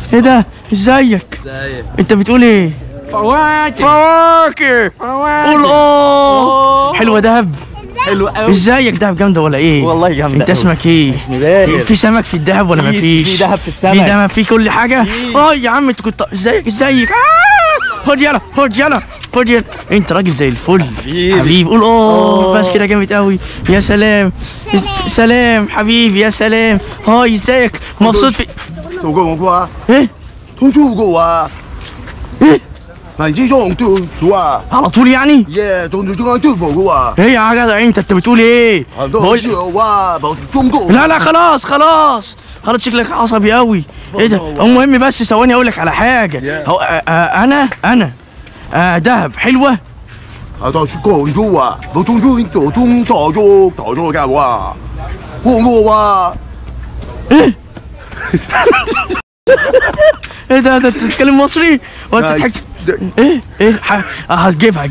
ايه ده؟ ازيك؟ ازيك؟ انت بتقول ايه؟ فواكه فواكه. قول حلوه دهب. حلو قوي. ازيك؟ دهب جامده ولا ايه؟ والله جامده. انت اسمك ايه؟ اسمي باهر. في سمك في الدهب ولا مفيش؟ في دهب في السمك. في دهب في كل حاجه؟ يا عم انت كنت ازيك؟ خد يلا خد يلا خد يلا. انت راجل زي الفل حبيبي. قول بس كده جامد قوي. يا سلام. سلام حبيبي. يا سلام. هاي ازيك؟ مبسوط في ايه؟ ايه؟ على طول يعني؟ ايه يا جدع انت بتقول ايه؟ لا لا خلاص خلاص خلاص شكلك عصبي قوي. ايه ده؟ المهم بس ثواني اقول لك على حاجه. هو انا دهب حلوه. ايه؟ ايه ده؟ انت بتتكلم مصري وانت تضحك؟ ايه هتجيبها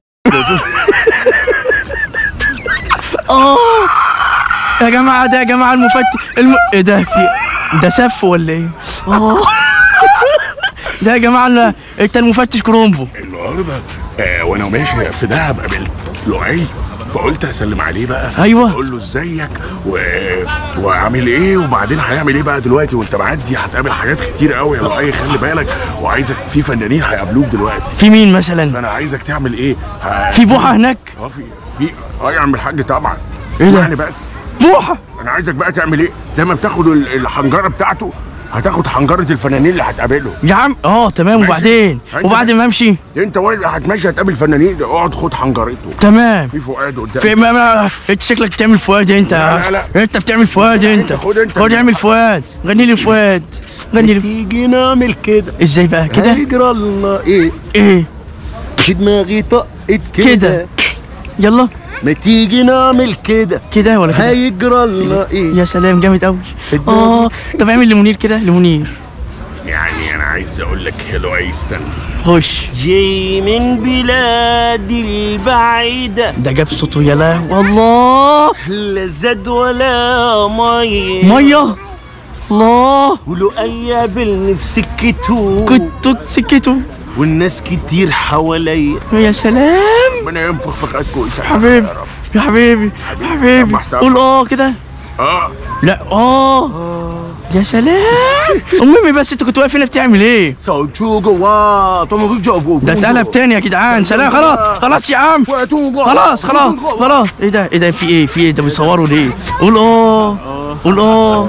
يا جماعه ده يا جماعه المفتش ايه ده؟ ده سف ولا ايه؟ ده يا جماعه انت المفتش كرومبو. النهارده وانا ماشي في دهب قابلت لؤي فقلت اسلم عليه بقى. ايوه اقول له ازيك وعامل ايه وبعدين هيعمل ايه بقى دلوقتي وانت معدي هتقابل حاجات كتير قوي يا لؤي خلي بالك وعايزك في فنانين هيقابلوك دلوقتي. في مين مثلا؟ فانا عايزك تعمل ايه؟ في بوحه هناك؟ في يا عم الحاج طبعا. ايه ده؟ يعني بقى بوحه. انا عايزك بقى تعمل ايه؟ زي ما بتاخد الحنجره بتاعته هتاخد حنجره الفنانين اللي هتقابلهم يا عم. تمام. وبعدين ما امشي انت هتمشي هتقابل فنانين اقعد خد حنجرته. تمام. في فؤاد قدام. انت شكلك بتعمل فؤاد انت. لا انت بتعمل فؤاد انت. خد اعمل فؤاد. غني لي فؤاد. غني لي. تيجي نعمل كده. ازاي بقى كده؟ هيجرى لنا ايه في دماغي طقت كده. يلا ما تيجي نعمل كده ولا كده؟ هيجرى لنا يا سلام جامد قوي. طب اعمل لمنير كده. لمنير يعني انا عايز اقول لك حلو ايه استنى. خش. جاي من بلاد البعيدة. ده جاب صوته يا لا والله. لا زاد ولا مية الله. ولؤي قابلني في سكته. كنت سكته والناس كتير حواليا. يا سلام. ربنا ينفخ في خدكم حبيبي يا حبيبي يا حبيبي. قول كده. لا يا سلام. المهم بس انت كنت واقف هنا بتعمل ايه؟ ده اتقلب تاني يا جدعان. سلام. خلاص يا عم. خلاص. ايه ده؟ في ايه ده بيصوروا ليه؟ قول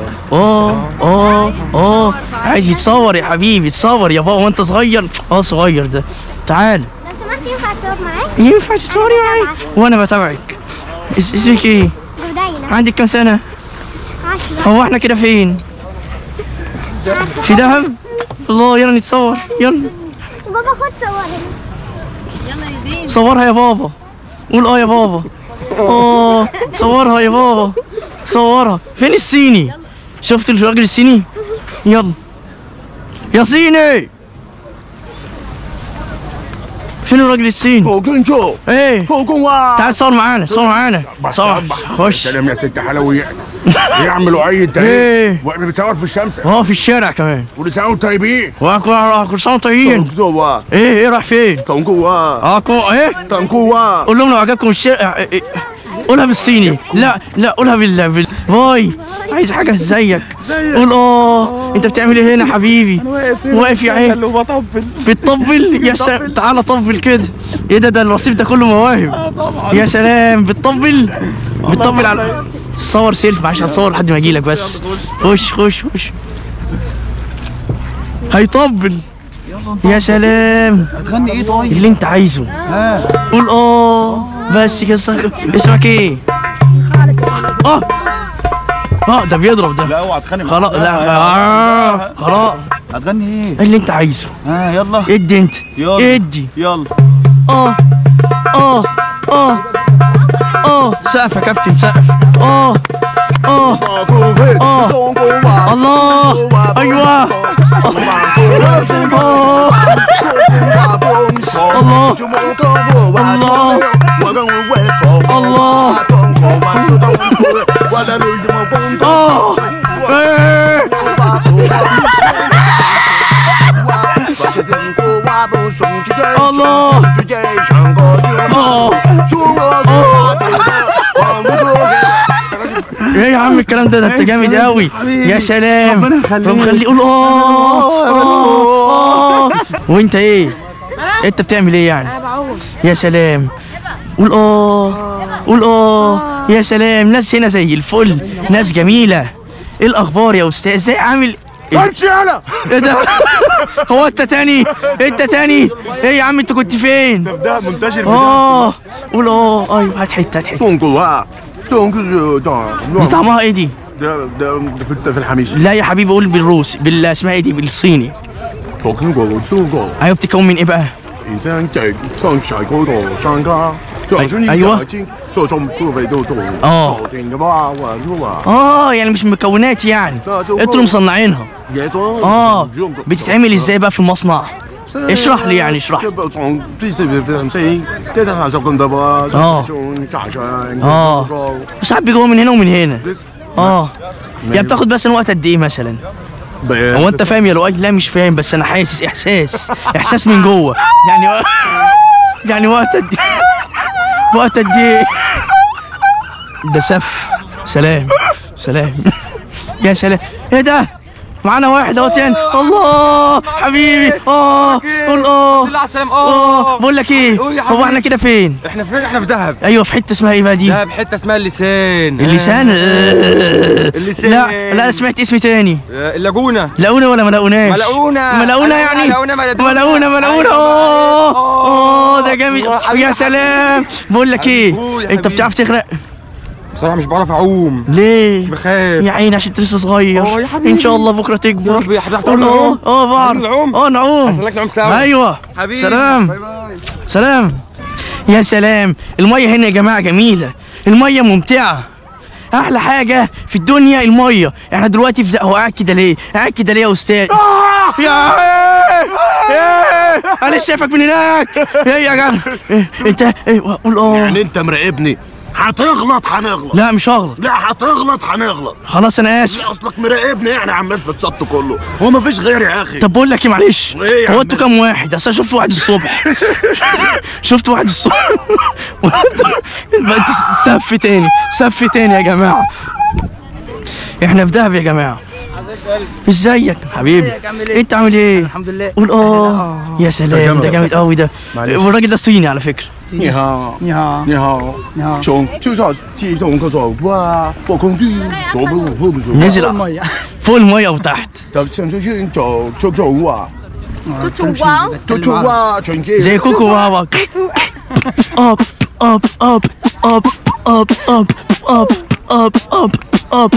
عايز يتصور يا حبيبي. تصور يا بابا وانت صغير. صغير ده. تعال لو سمحت ينفع تصور معاك؟ ينفع تصوري معايا وانا بتابعك. اسمك ايه؟ دودينا. عندك كام سنة؟ 10. هو احنا كده فين؟ في دهب؟ الله. يلا نتصور. يلا بابا خد صورها. يلا يا زين. صورها يا بابا. قول يا بابا. صورها يا بابا. صورها. فين الصيني؟ شفت الراجل الصيني؟ يلا يا صيني. فين الراجل الصيني؟ ايه؟ تعال صور معانا. خش. سلام يا ست حلويات. ايه يا عم لؤي انت ايه؟ بتصور في الشمس؟ في الشارع كمان. كل سنه وانتم طيبين. كل سنه وانتم طيبين. ايه راح فين؟ ايه؟ قول لهم لو عجبكم الشارع. قولها بالصيني. لا قولها باي. عايز حاجه زيك. قول انت بتعمل ايه هنا حبيبي؟ واقف يا عين. بتطبل. يا سلام. تعالى طبل كده. ايه ده الرصيف ده كله مواهب. يا سلام. بتطبل على صور سيلف. معلش هتصور لحد ما اجيلك بس. خش. هيطبل. يا سلام. هتغني ايه طيب؟ اللي انت عايزه. قول بس كده. اسمك ايه؟ ده بيضرب ده. لا اوعى تخانق. خلاص. لا خلاص. هتغني ايه؟ اللي انت عايزه. يلا ادي انت. ادي. سقف يا كابتن. سقف. الله. ايوه. الله. الله ايه يا عم الكلام ده انت جامد قوي يا سلام ربنا يخليه قول وانت ايه انت بتعمل ايه يعني يا سلام قول قول يا سلام ناس هنا زي الفل ناس جميله ايه الاخبار يا استاذ ازاي عامل ايه ده هو انت تاني ايه يا عم انت كنت فين ده منتشر قول ايوه هات حته دي طعمها ايه دي ده في الحميش لا يا حبيبي قول بالروسي اسمها ايه دي بالصيني ايوه بتتكون من ايه بقى يعني مش مكونات يعني انتوا مصنعينها بتتعمل ازاي بقى في المصنع اشرح لي يعني اشرح وساعات بيجوا من هنا ومن هنا يعني بتاخد بس وقت قد ايه مثلا هو انت فاهم يا لؤي لا مش فاهم بس انا حاسس احساس من جوه يعني وقت قد ايه ده سلام يا سلام ايه ده معانا واحد اهو تاني الله حبيبي قول على السلام بقول لك ايه هو احنا كده فين احنا في دهب ايوه في حته اسمها ايه بقى دي دهب حته اسمها اللسان اللسان لا سمعت اسم تاني اللاجونه ولا ما لقوناش ملاقونه يعني ملاقونه ده جامد يا سلام بقول لك ايه انت بتعرف تغرق بصراحة مش بعرف اعوم ليه؟ بخاف يا عيني عشان انت لسه صغير يا حبيبي ان شاء الله بكره تكبر يا رب يا حبيبي بعرف نعوم هسألك نعوم سوا ايوه حبيبي سلام باي باي. سلام يا سلام الميه هنا يا جماعه جميله الميه ممتعه احلى حاجه في الدنيا الميه احنا دلوقتي في هو قاعد كده ليه يا استاذ يا انا شايفك من هناك يا جدع انت قول يعني انت مراقبني هتغلط لا مش هغلط لا هتغلط خلاص انا اسف اصلك مراقبني يعني عمال في السط كله هو مفيش غيري يا اخي طب بقول لك ايه معلش ايه هو انتوا كام واحد اصل انا شفت واحد الصبح انت سف تاني يا جماعه احنا في دهب يا جماعه ازيك حبيبي انت عامل ايه الحمد لله قول يا سلام ده جامد قوي ده والراجل ده صيني على فكره 你好，从就说机动个说哇，我空军做不 نزل فوق الميه وتحت 就像出去就哇，就哇，全家 زي كوكو بابا up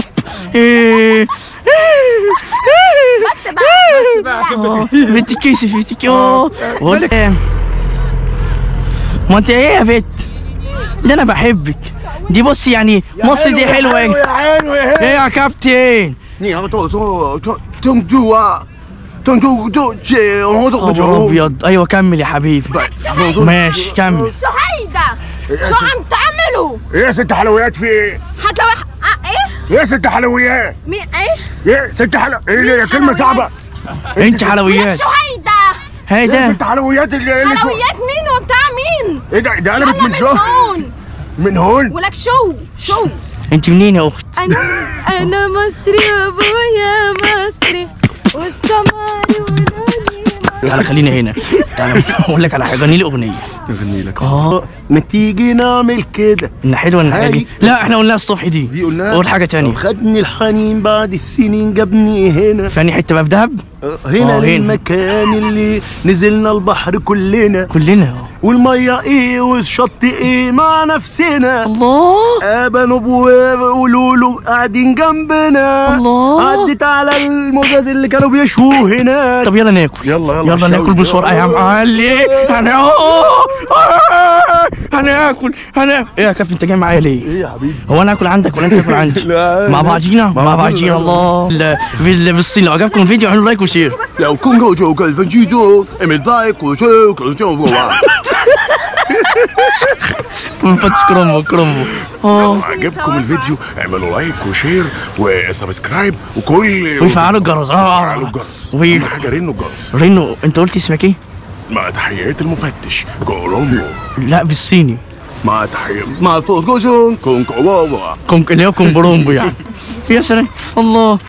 بس بقى بتكيسي بقول لك ايه ما انت ايه يا بت ده انا بحبك دي بص يعني مصر دي حلوه ايه يا كابتن 你要做中柱啊，中柱就解我做不 خبر ابيض ايوه كمل يا حبيبي ماشي كمل شو هيدا؟ شو عم تعملوا؟ ايه يا ست حلويات في ايه؟ حتى لو ايه؟ يا ست حلويات مين ايه؟ يا ست ايه كلمة صعبة انت حلويات شو هيدا؟ ده ست حلويات اللي حلويات مين وبتاع مين؟ ايه ده قلبت من شو؟ من هون ولك شو؟ انت منين يا اخت؟ انا مصري وابويا مصري والسماري ولوني تعالى خلينا هنا تعالى اقول لك على حاجه غني لي اغنيه اغني لك ما تيجي نعمل كده الناحيه ولا الناحيه دي؟ لا احنا قلناها الصبح دي قلناها قول حاجه تانية خدني الحنين بعد السنين جابني هنا فاني حته بقى في دهب هنا المكان اللي نزلنا البحر كلنا والميه ايه والشط ايه مع نفسنا الله ابا نبوة ولولو قاعدين جنبنا الله عدت على الموجز اللي كانوا بيشوه هنا طب يلا ناكل يلا ناكل بسرعه يا معلم هناكل ايه يا كابتن انت جاي معايا ليه؟ ايه يا حبيبي هو انا اكل عندك ولا انت تاكل عندي؟ مع بعضينا الله بالصين لو عجبكم الفيديو اعملوا لايك وشير 有空口就跟分居住，也没在过去，可能就不玩。 مفتش كرومبو كرومبو. لو عجبكم الفيديو اعملوا لايك وشير وسبسكرايب ويفعلوا الجرس. ويفعلوا الجرس. اهم حاجه رنوا الجرس. رينو، انت قلت اسمك ايه؟ مع تحيات المفتش كولومبو. لا بالصيني. مع تحيات مع كوزون كونكو بابا. اللي هو كومبرومبو يعني. يا سلام الله.